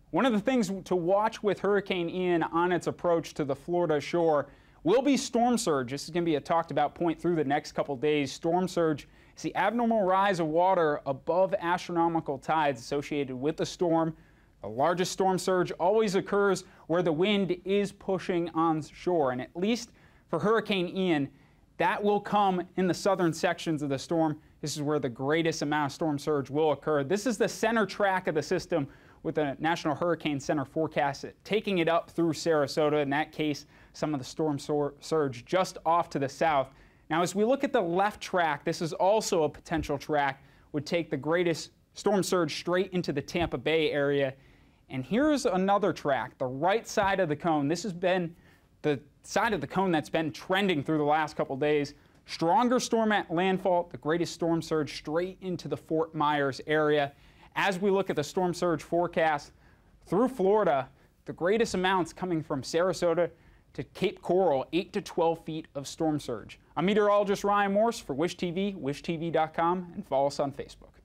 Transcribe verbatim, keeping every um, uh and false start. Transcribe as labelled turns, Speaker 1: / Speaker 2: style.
Speaker 1: One of the things to watch with Hurricane Ian on its approach to the Florida shore will be storm surge. This is going to be a talked about point through the next couple days. Storm surge is the abnormal rise of water above astronomical tides associated with the storm. The largest storm surge always occurs where the wind is pushing on shore, and at least for Hurricane Ian, that will come in the southern sections of the storm. This is where the greatest amount of storm surge will occur. This is the center track of the system with the National Hurricane Center forecast taking it up through Sarasota. In that case, some of the storm surge just off to the south. Now, as we look at the left track, this is also a potential track, would take the greatest storm surge straight into the Tampa Bay area. And here's another track, the right side of the cone. This has been the side of the cone that's been trending through the last couple days. Stronger storm at landfall, the greatest storm surge straight into the Fort Myers area. As we look at the storm surge forecast through Florida, the greatest amounts coming from Sarasota to Cape Coral, eight to twelve feet of storm surge. I'm meteorologist Ryan Morse for Wish T V, wish T V dot com, and follow us on Facebook.